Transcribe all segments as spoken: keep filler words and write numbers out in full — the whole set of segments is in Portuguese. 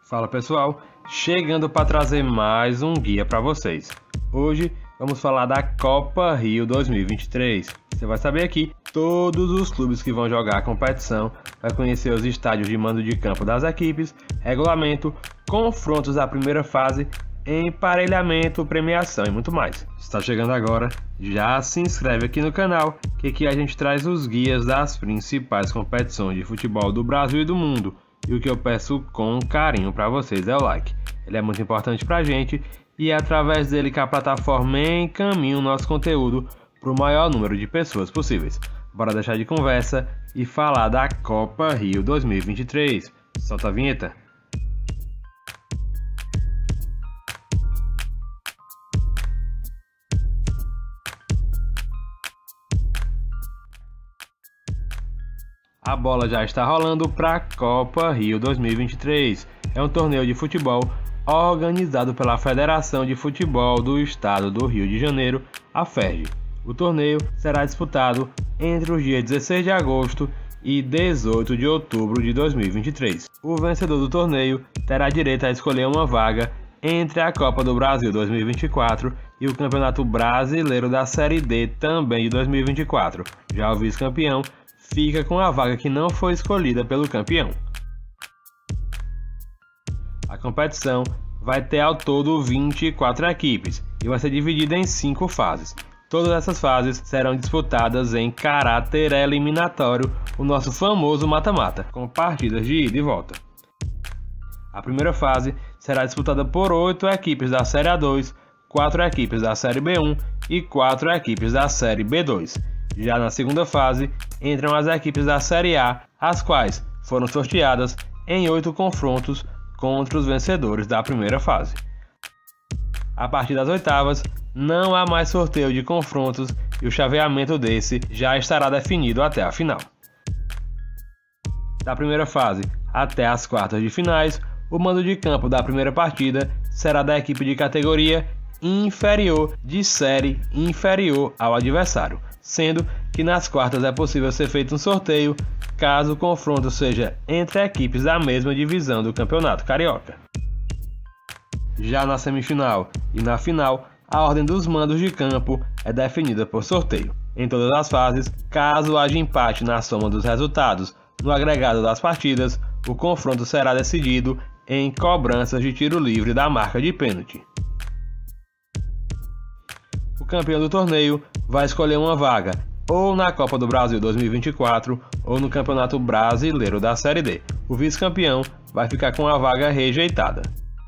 Fala pessoal, chegando para trazer mais um guia para vocês. Hoje vamos falar da Copa Rio dois mil e vinte e três. Você vai saber aqui todos os clubes que vão jogar a competição, vai conhecer os estádios de mando de campo das equipes, regulamento, confrontos da primeira fase, emparelhamento, premiação e muito mais. Se está chegando agora, já se inscreve aqui no canal, que aqui a gente traz os guias das principais competições de futebol do Brasil e do mundo. E o que eu peço com carinho para vocês é o like. Ele é muito importante para a gente e é através dele que a plataforma encaminha o nosso conteúdo para o maior número de pessoas possíveis. Bora deixar de conversa e falar da Copa Rio dois mil e vinte e três. Solta a vinheta. A bola já está rolando para a Copa Rio dois mil e vinte e três. É um torneio de futebol organizado pela Federação de Futebol do Estado do Rio de Janeiro, a F E R J. O torneio será disputado entre os dias dezesseis de agosto e dezoito de outubro de dois mil e vinte e três. O vencedor do torneio terá direito a escolher uma vaga entre a Copa do Brasil dois mil e vinte e quatro e o Campeonato Brasileiro da Série D também de dois mil e vinte e quatro. Já o vice-campeão fica com a vaga que não foi escolhida pelo campeão. A competição vai ter ao todo vinte e quatro equipes e vai ser dividida em cinco fases. Todas essas fases serão disputadas em caráter eliminatório, o nosso famoso mata-mata, com partidas de ida e volta. A primeira fase será disputada por oito equipes da Série A dois, quatro equipes da Série B um e quatro equipes da Série B dois. Já na segunda fase, entram as equipes da Série A, as quais foram sorteadas em oito confrontos contra os vencedores da primeira fase. A partir das oitavas, não há mais sorteio de confrontos e o chaveamento desse já estará definido até a final. Da primeira fase até as quartas de finais, o mando de campo da primeira partida será da equipe de categoria inferior de série inferior ao adversário, sendo que nas quartas é possível ser feito um sorteio caso o confronto seja entre equipes da mesma divisão do Campeonato Carioca. Já na semifinal e na final, a ordem dos mandos de campo é definida por sorteio. Em todas as fases, caso haja empate na soma dos resultados no agregado das partidas, o confronto será decidido em cobranças de tiro livre da marca de pênalti. O campeão do torneio vai escolher uma vaga ou na Copa do Brasil dois mil e vinte e quatro ou no Campeonato Brasileiro da Série D. O vice-campeão vai ficar com a vaga rejeitada.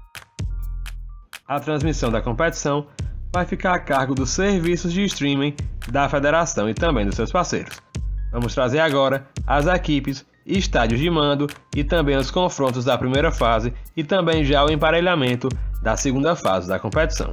A transmissão da competição vai ficar a cargo dos serviços de streaming da federação e também dos seus parceiros. Vamos trazer agora as equipes, estádios de mando e também os confrontos da primeira fase e também já o emparelhamento da segunda fase da competição.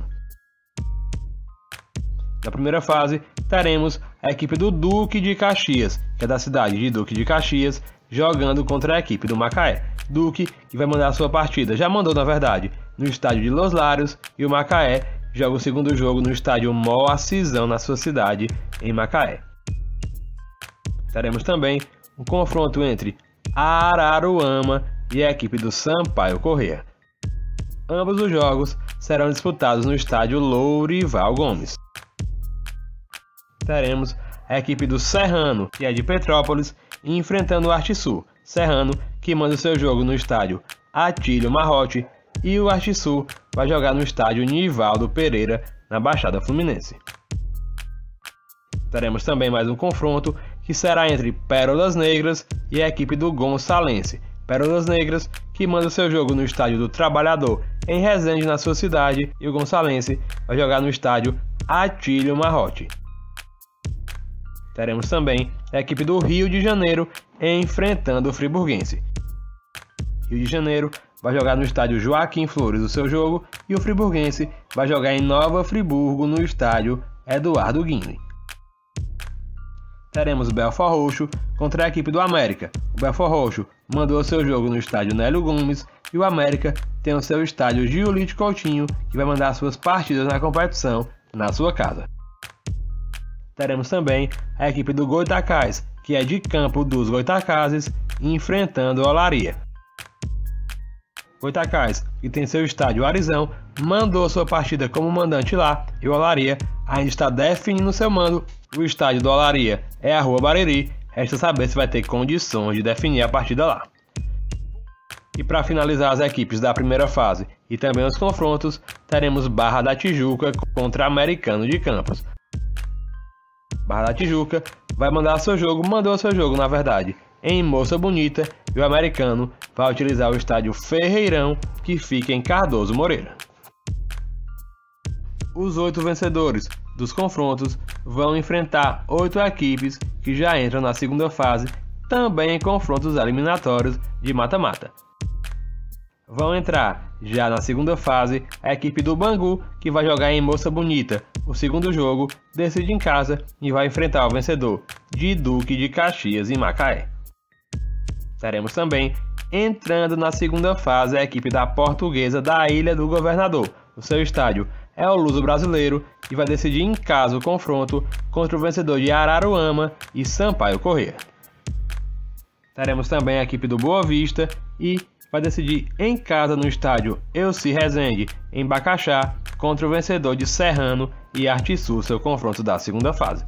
Na primeira fase, teremos a equipe do Duque de Caxias, que é da cidade de Duque de Caxias, jogando contra a equipe do Macaé. Duque, que vai mandar a sua partida, já mandou na verdade, no estádio de Los Lários, e o Macaé joga o segundo jogo no estádio Moacizão, na sua cidade, em Macaé. Teremos também um confronto entre Araruama e a equipe do Sampaio Corrêa. Ambos os jogos serão disputados no estádio Lourival Gomes. Teremos a equipe do Serrano, que é de Petrópolis, enfrentando o Artisul. Serrano, que manda o seu jogo no estádio Atílio Marrote, e o Artisul vai jogar no estádio Nivaldo Pereira, na Baixada Fluminense. Teremos também mais um confronto, que será entre Pérolas Negras e a equipe do Gonçalense. Pérolas Negras, que manda o seu jogo no estádio do Trabalhador, em Resende, na sua cidade, e o Gonçalense vai jogar no estádio Atílio Marrote. Teremos também a equipe do Rio de Janeiro enfrentando o Friburguense. Rio de Janeiro vai jogar no estádio Joaquim Flores o seu jogo e o Friburguense vai jogar em Nova Friburgo no estádio Eduardo Guinle. Teremos o Belfort Roxo contra a equipe do América. O Belfort Roxo mandou o seu jogo no estádio Nélio Gomes e o América tem o seu estádio Giolite Coutinho, que vai mandar suas partidas na competição na sua casa. Teremos também a equipe do Goitacás, que é de Campo dos Goitacazes, enfrentando o Olaria. Goitacás, que tem seu estádio Arizão, mandou sua partida como mandante lá, e o Olaria ainda está definindo seu mando. O estádio do Olaria é a Rua Bariri, resta saber se vai ter condições de definir a partida lá. E para finalizar as equipes da primeira fase e também os confrontos, teremos Barra da Tijuca contra Americano de Campos. Barra da Tijuca vai mandar seu jogo, mandou seu jogo na verdade, em Moça Bonita, e o Americano vai utilizar o estádio Ferreirão, que fica em Cardoso Moreira. Os oito vencedores dos confrontos vão enfrentar oito equipes que já entram na segunda fase, também em confrontos eliminatórios de mata-mata. Vão entrar já na segunda fase a equipe do Bangu, que vai jogar em Moça Bonita. O segundo jogo decide em casa e vai enfrentar o vencedor de Duque de Caxias e Macaé. Teremos também entrando na segunda fase a equipe da Portuguesa da Ilha do Governador. O seu estádio é o Luso Brasileiro e vai decidir em casa o confronto contra o vencedor de Araruama e Sampaio Corrêa. Teremos também a equipe do Boa Vista e vai decidir em casa no estádio Elci Rezende, em Bacaxá, contra o vencedor de Serrano e Artisul, seu confronto da segunda fase.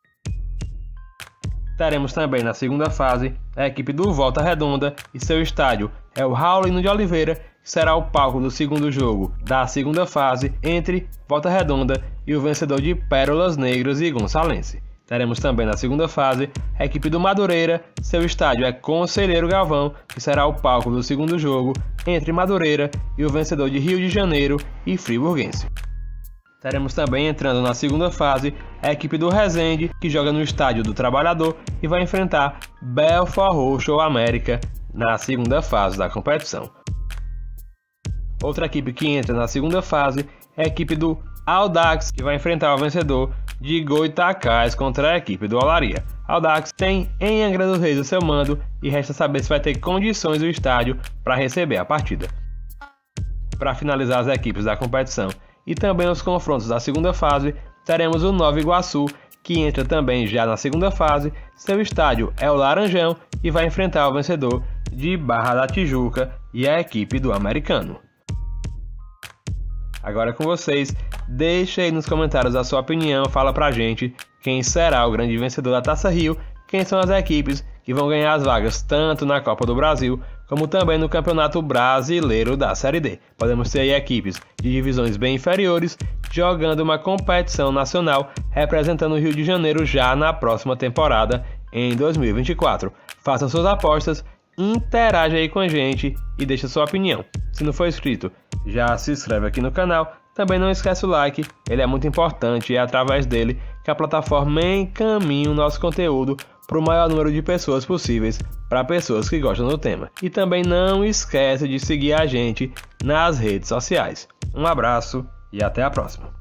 Teremos também na segunda fase a equipe do Volta Redonda e seu estádio é o Raulino de Oliveira, que será o palco do segundo jogo da segunda fase entre Volta Redonda e o vencedor de Pérolas Negras e Gonçalense. Teremos também na segunda fase a equipe do Madureira, seu estádio é Conselheiro Galvão, que será o palco do segundo jogo entre Madureira e o vencedor de Rio de Janeiro e Friburguense. Teremos também entrando na segunda fase a equipe do Resende, que joga no estádio do Trabalhador e vai enfrentar Belfort Roxo América na segunda fase da competição. Outra equipe que entra na segunda fase é a equipe do Audax, que vai enfrentar o vencedor de Goitacás contra a equipe do Olaria. Audax tem em Angra dos Reis o seu mando e resta saber se vai ter condições do estádio para receber a partida. Para finalizar as equipes da competição e também os confrontos da segunda fase, teremos o Nova Iguaçu, que entra também já na segunda fase. Seu estádio é o Laranjão e vai enfrentar o vencedor de Barra da Tijuca e a equipe do Americano. Agora é com vocês, deixa aí nos comentários a sua opinião, fala pra gente quem será o grande vencedor da Taça Rio, quem são as equipes que vão ganhar as vagas tanto na Copa do Brasil como também no Campeonato Brasileiro da Série D. Podemos ter aí equipes de divisões bem inferiores jogando uma competição nacional representando o Rio de Janeiro já na próxima temporada em dois mil e vinte e quatro. Façam suas apostas, interaja aí com a gente e deixa sua opinião. Se não for inscrito, já se inscreve aqui no canal. Também não esquece o like, ele é muito importante e é através dele que a plataforma encaminha o nosso conteúdo para o maior número de pessoas possíveis, para pessoas que gostam do tema. E também não esquece de seguir a gente nas redes sociais. Um abraço e até a próxima!